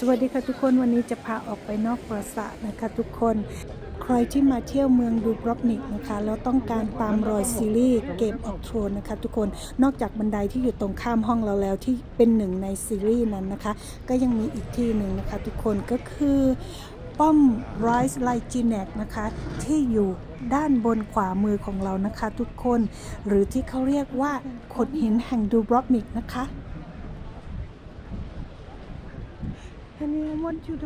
วัสดีค่ะทุกคนวันนี้จะพาออกไปนอกปราสาทนะคะทุกคนใครที่มาเที่ยวเมืองดูบรอฟนิกนะคะแล้วต้องการตามรอยซีรีส์เกมออฟโทรนนะคะทุกคนนอกจากบันไดที่อยู่ตรงข้ามห้องเราแล้วที่เป็นหนึ่งในซีรีส์นั้นนะคะก็ยังมีอีกที่หนึ่งนะคะทุกคนก็คือป้อมไรส์ไลจีแนกนะคะที่อยู่ด้านบนขวามือของเรานะคะทุกคนหรือที่เขาเรียกว่าโขดหินแห่งดูบรอฟนิกนะคะHoney, I want you to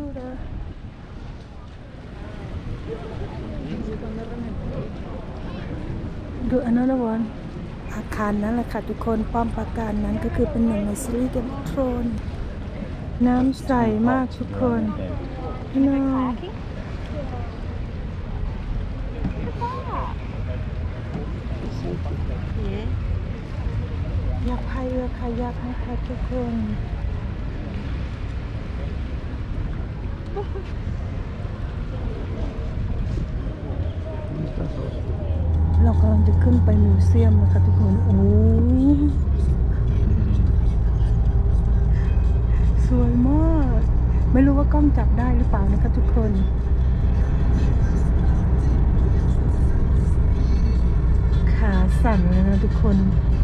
do another one อาคารนั้นแหละค่ะทุกคนป้อมปราการนั้นก็คือเป็นหนึ่งในซีรีส์เกมออฟโทรนน้ำใสมากทุกคนน้ำอยากพายเรือคายักนะคะทุกคนเรากำลังจะขึ้นไปมิวเซียมนะคะทุกคนโอ้สวยมากไม่รู้ว่ากล้องจับได้หรือเปล่านะคะทุกคนขาสั่นเลยนะทุกคน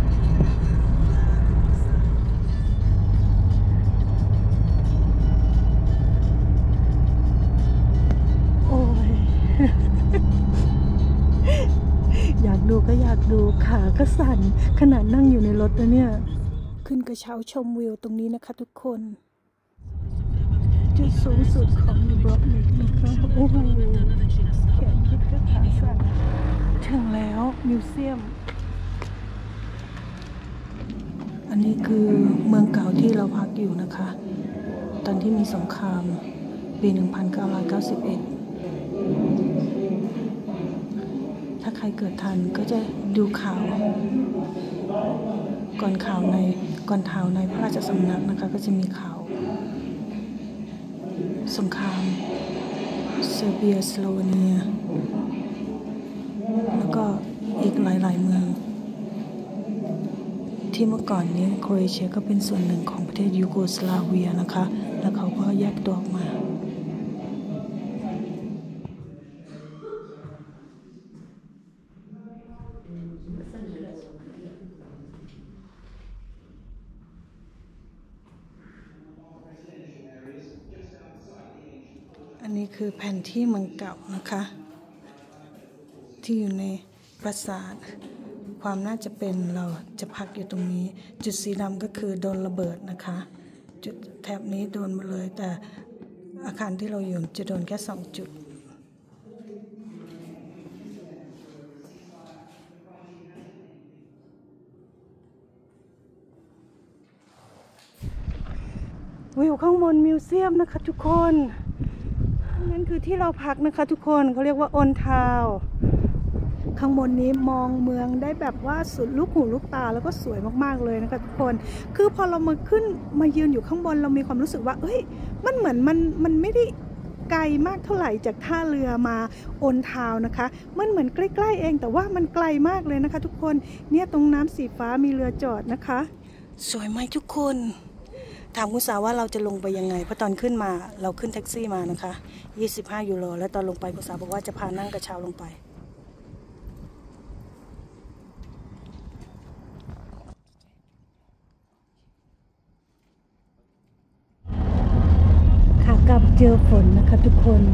อยากดูก็อยากดูขาก็สั่นขนาดนั่งอยู่ในรถนะเนี่ยขึ้นกระเช้าชมวิวตรงนี้นะคะทุกคนจุดสูงสุดของดูบรอฟนิกนะคะโอ้โหแขนคิดก็ขาสั่นถึงแล้วมิวเซียมอันนี้คือเมืองเก่าที่เราพักอยู่นะคะตอนที่มีสงครามปี 1991ถ้าใครเกิดทันก็จะดูข่าวก่อนข่าวในพระราชสำนักนะคะก็จะมีข่าวสงครามเซอร์เบียสโลวีเนียแล้วก็อีกหลายๆเมืองที่เมื่อก่อนนี้โครเอเชียก็เป็นส่วนหนึ่งของประเทศยูโกสลาเวียนะคะแล้วเขาก็แยกตัวออกมาอันนี้คือแผนที่เมืองเก่านะคะที่อยู่ในปราสาทความน่าจะเป็นเราจะพักอยู่ตรงนี้จุดสีดำก็คือโดนระเบิดนะคะจุดแถบนี้โดนหมดเลยแต่อาคารที่เราอยู่จะโดนแค่2 จุดวิวข้างบนมิวเซียมนะคะทุกคนนั่นคือที่เราพักนะคะทุกคนเขาเรียกว่าโอนทาวข้างบนนี้มองเมืองได้แบบว่าสุดลูกหูลูกตาแล้วก็สวยมากๆเลยนะคะทุกคนคือพอเรามายืนอยู่ข้างบนเรามีความรู้สึกว่าเอ้ยมันเหมือนมันไม่ได้ไกลมากเท่าไหร่จากท่าเรือมาโอนทาวนะคะมันเหมือนใกล้ๆเองแต่ว่ามันไกลมากเลยนะคะทุกคนเนี่ยตรงน้ำสีฟ้ามีเรือจอดนะคะสวยไหมทุกคนถามคุณสาวว่าเราจะลงไปยังไงเพราะตอนขึ้นมาเราขึ้นแท็กซี่มานะคะ25 ยูโรแล้วตอนลงไปคุณสาวบอกว่าจะพานั่งกระเช้าลงไปขากลับเจอฝนนะคะทุกคน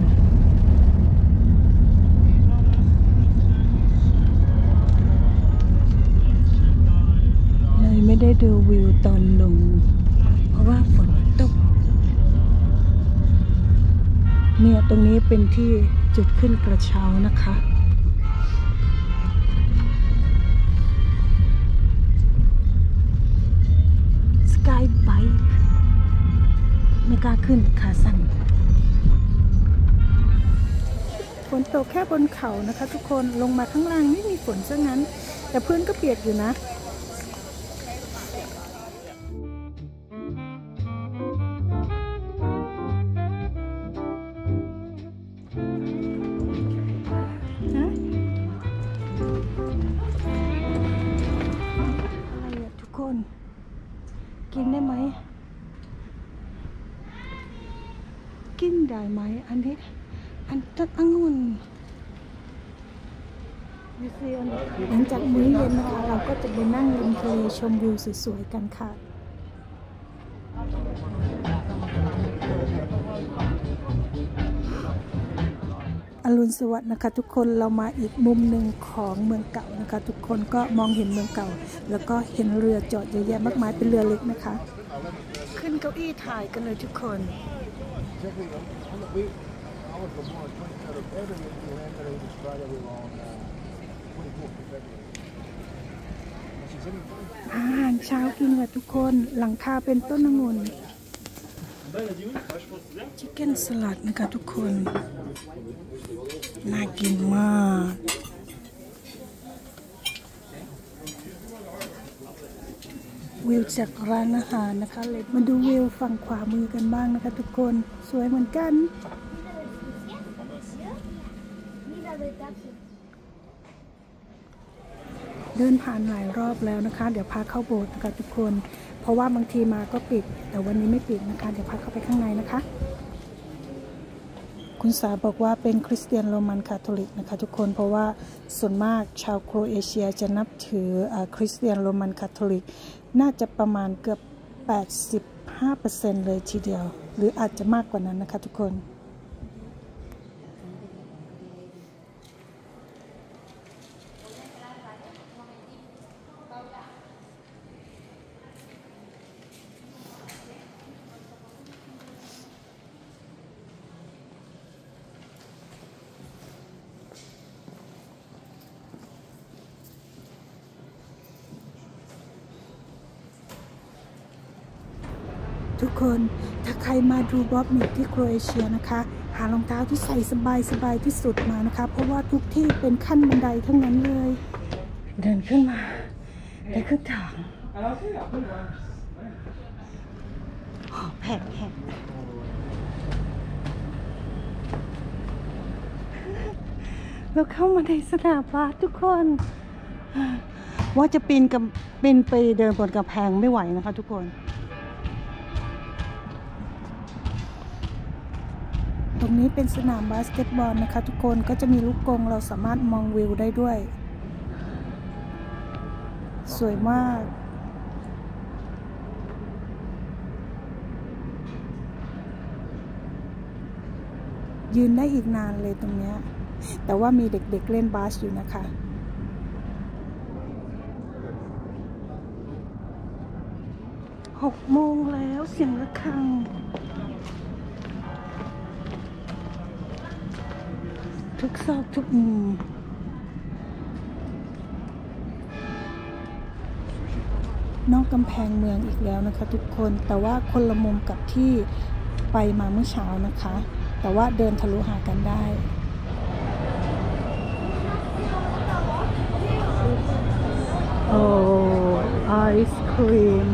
เลยไม่ได้ดูวิวตอนลงเพราะว่าฝนตกเนี่ยตรงนี้เป็นที่จุดขึ้นกระเช้านะคะสกายไบค์ไม่กล้าขึ้นขาสั่นฝนตกแค่บนเขานะคะทุกคนลงมาข้างล่างไม่มีฝนซะงั้นแต่พื้นก็เปียกอยู่นะกินได้ไหมกินได้ไหมอันนี้อันต้นองุ่นหลังจากมื้อเย็นนะคะเราก็จะไปนั่งริมทะเลชมวิวสวยๆกันค่ะอรุณสวัสดิ์นะคะทุกคนเรามาอีกมุมหนึ่งของเมืองเก่านะคะทุกคนก็มองเห็นเมืองเก่าแล้วก็เห็นเรือจอดเยอะแยะมากมายเป็นเรือเล็กนะคะขึ้นเก้าอี้ถ่ายกันเลยทุกคนอาหารเช้ากินค่ะทุกคนหลังคาเป็นต้นองุ่นชิคเก้นสลัดนะคะทุกคนน่ากินมากวิวจากร้านอาหารนะคะเลยมาดูวิวฝั่งขวามือกันบ้างนะคะทุกคนสวยเหมือนกันเดินผ่านหลายรอบแล้วนะคะเดี๋ยวพาเข้าโบสถ์นะคะทุกคนเพราะว่าบางทีมาก็ปิดแต่วันนี้ไม่ปิดนะคะเดี๋ยวพาเข้าไปข้างในนะคะคุณสาบอกว่าเป็นคริสเตียนโรมันคาทอลิกนะคะทุกคนเพราะว่าส่วนมากชาวโครเอเชียจะนับถือคริสเตียนโรมันคาทอลิกน่าจะประมาณเกือบ 85% เลยทีเดียวหรืออาจจะมากกว่านั้นนะคะทุกคนทุกคนถ้าใครมาดูบอบนิกที่โครเอเชียนะคะหารองเท้าที่ใส่สบายที่สุดมานะคะเพราะว่าทุกที่เป็นขั้นบันไดทั้งนั้นเลยเดินขึ้นมาได้ครึ่งทางแผลเราเข้ามาในสนามบาสทุกคนว่าจะปีนไปเดินบนกำแพงไม่ไหวนะคะทุกคนตรงนี้เป็นสนามบาสเกตบอลนะคะทุกคนก็จะมีลูกกรงเราสามารถมองวิวได้ด้วยสวยมากยืนได้อีกนานเลยตรงนี้แต่ว่ามีเด็กๆเล่นบาสอยู่นะคะ6 โมงแล้วเสียงระฆังทุกซอกทุกมุมนอกกำแพงเมืองอีกแล้วนะคะทุกคนแต่ว่าคนละมุมกับที่ไปมาเมื่อเช้านะคะแต่ว่าเดินทะลุหากันได้โอ้ไอศครีม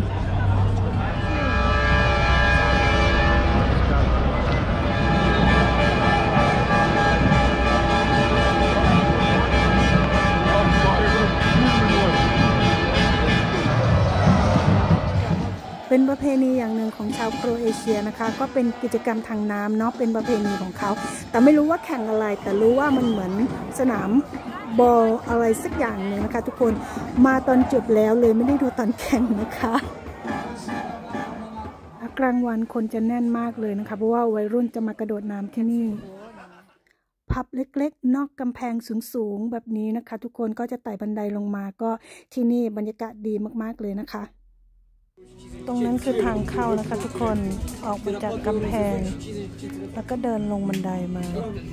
เป็นประเพณีอย่างหนึ่งของชาวโครเอเชียนะคะก็เป็นกิจกรรมทางน้ำเนาะเป็นประเพณีของเขาแต่ไม่รู้ว่าแข่งอะไรแต่รู้ว่ามันเหมือนสนามบอลอะไรสักอย่างหนึ่งนะคะทุกคนมาตอนจบแล้วเลยไม่ได้ดูตอนแข่งนะคะกลางวันคนจะแน่นมากเลยนะคะเพราะว่าวัยรุ่นจะมากระโดดน้ำที่นี่พับเล็กๆนอกกำแพงสูงๆแบบนี้นะคะทุกคนก็จะไต่บันไดลงมาก็ที่นี่บรรยากาศดีมากๆเลยนะคะตรงนั้นคือทางเข้านะคะทุกคนออกมาจากกำแพงแล้วก็เดินลงบันไดมา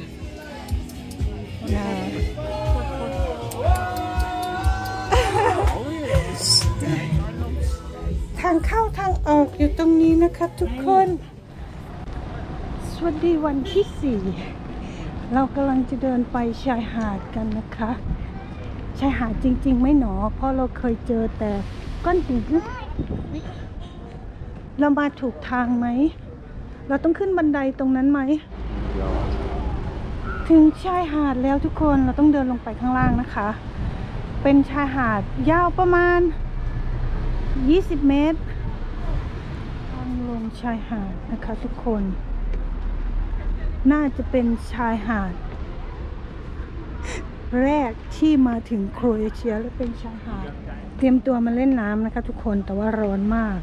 ทางเข้าทางออกอยู่ตรงนี้นะคะทุกคนสวัสดีวันที่ 4เรากำลังจะเดินไปชายหาดกันนะคะชายหาดจริงๆไม่หนอเพราะเราเคยเจอแต่ก้อนหินเรามาถูกทางไหมเราต้องขึ้นบันไดตรงนั้นไหมถึงชายหาดแล้วทุกคนเราต้องเดินลงไปข้างล่างนะคะเป็นชายหาดยาวประมาณ20 เมตรทางลงชายหาดนะคะทุกคนน่าจะเป็นชายหาดแรกที่มาถึงโครเอเชียและเป็นชายหาดเตรียมตัวมาเล่นน้ำนะคะทุกคนแต่ว่าร้อนมาก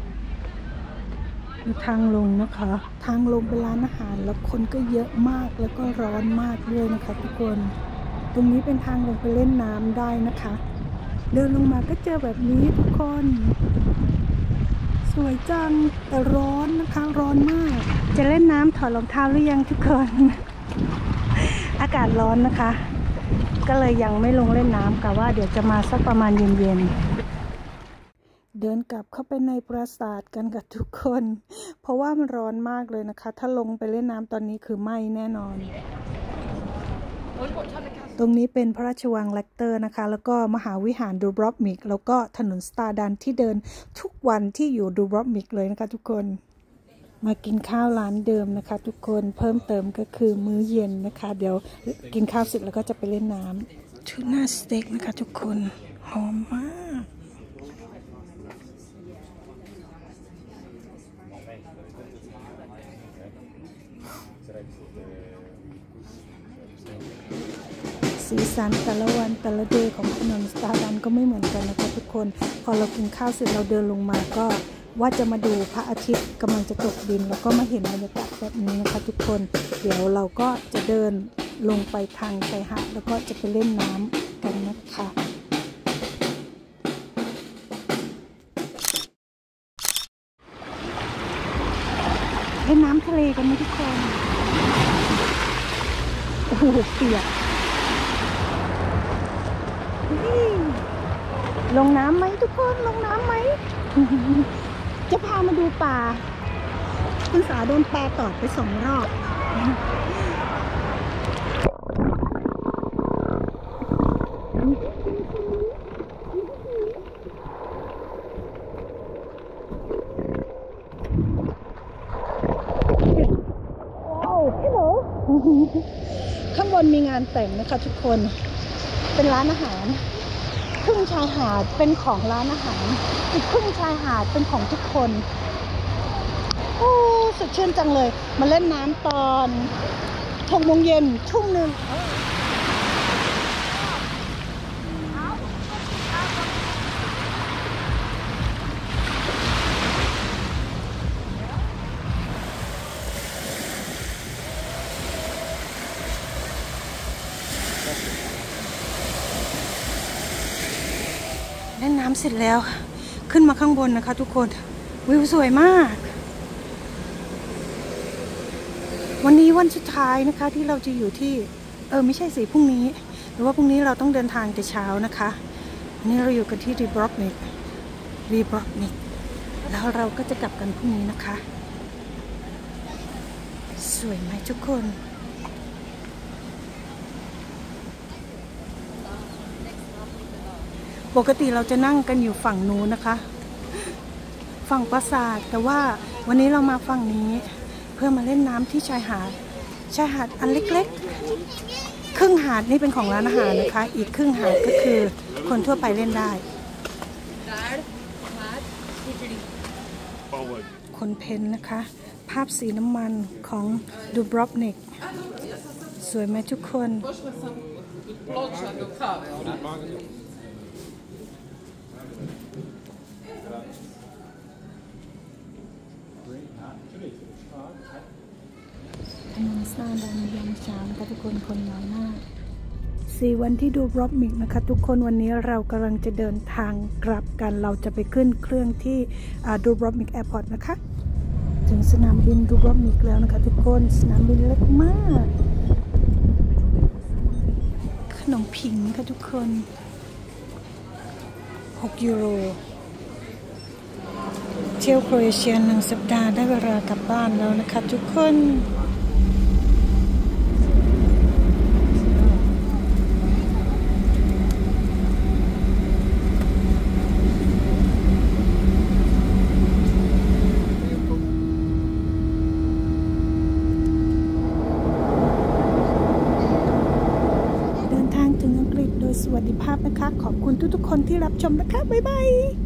ดูทางลงนะคะทางลงเป็นร้านอาหารแล้วคนก็เยอะมากแล้วก็ร้อนมากด้วยนะคะทุกคนตรงนี้เป็นทางลงไปเล่นน้ำได้นะคะเดินลงมาก็เจอแบบนี้ทุกคนสวยจังแต่ร้อนนะคะร้อนมากจะเล่นน้ำถอดรองเท้าหรือยังทุกคน อากาศร้อนนะคะก็เลยยังไม่ลงเล่นน้ำกะว่าเดี๋ยวจะมาสักประมาณเย็นๆเดินกลับเข้าไปในปราสาทกันกับทุกคนเพราะว่ามันร้อนมากเลยนะคะถ้าลงไปเล่นน้ำตอนนี้คือไหม้แน่นอนตรงนี้เป็นพระราชวังแลกเตอร์นะคะแล้วก็มหาวิหารดูบรอฟมิกแล้วก็ถนนสตาร์ดันที่เดินทุกวันที่อยู่ดูบรอฟมิกเลยนะคะทุกคนมากินข้าวร้านเดิมนะคะทุกคนเพิ่มเติมก็คือมื้อเย็นนะคะเดี๋ยวกินข้าวเสร็จแล้วก็จะไปเล่นน้ำทูน่าสเต็กนะคะทุกคนหอมมากสีสันแต่ละวันแต่ละเดย์ของถนนสตาร์ดันก็ไม่เหมือนกันนะคะทุกคนพอเรากินข้าวเสร็จเราเดินลงมาก็ว่าจะมาดูพระอาทิตย์กำลังจะตกดินแล้วก็มาเห็นบรรยากาศแบบนี้นะคะทุกคนเดี๋ยวเราก็จะเดินลงไปทางชายหาดแล้วก็จะไปเล่นน้ำกันนะคะเล่นน้ำทะเลกันไหมทุกคนโอ้โหเปียกลงน้ำไหมทุกคนลงน้ำไหม จะพามาดูปลาคุณสาโดนปลาตอดไป2 รอบข้างบนมีงานแต่งนะคะทุกคนเป็นร้านอาหารครึ่งชายหาดเป็นของร้านอาหารอีกครึ่งชายหาดเป็นของทุกคนโอ้สดชื่นจังเลยมาเล่นน้ำตอน6 โมงเย็นทุ่มหนึ่งเล่นน้ำเสร็จแล้วขึ้นมาข้างบนนะคะทุกคนวิวสวยมากวันนี้วันสุดท้ายนะคะที่เราจะอยู่ที่ไม่ใช่สิพรุ่งนี้หรือว่าพรุ่งนี้เราต้องเดินทางแต่เช้านะคะวันนี้เราอยู่กันที่ดูบรอฟมิกแล้วเราก็จะกลับกันพรุ่งนี้นะคะสวยไหมทุกคนปกติเราจะนั่งกันอยู่ฝั่งนู้นนะคะฝั่งปราสาทแต่ว่าวันนี้เรามาฝั่งนี้เพื่อมาเล่นน้ำที่ชายหาดอันเล็กๆครึ่งหาดนี่เป็นของร้านอาหารนะคะอีกครึ่งหาดก็คือคนทั่วไปเล่นได้คนเพ้นนะคะภาพสีน้ำมันของดูบรอฟนิกสวยไหมทุกคนถนนสตาร์ดันยามเช้านะคะทุกคนคนน้อยมาก4 วันที่ดูบรอฟมิกนะคะทุกคนวันนี้เรากำลังจะเดินทางกลับกันเราจะไปขึ้นเครื่องที่ดูบรอฟมิกแอร์พอร์ตนะคะถึงสนามบินดูบรอฟมิกแล้วนะคะทุกคนสนามบินเล็กมากขนมผิงค่ะทุกคน6 ยูโรเที่ยวโครเอเชีย1 สัปดาห์ได้เวลากลับบ้านแล้วนะคะทุกคนเดินทางถึงอังกฤษโดยสวัสดิภาพนะคะขอบคุณทุกๆคนที่รับชมนะคะบ๊ายบาย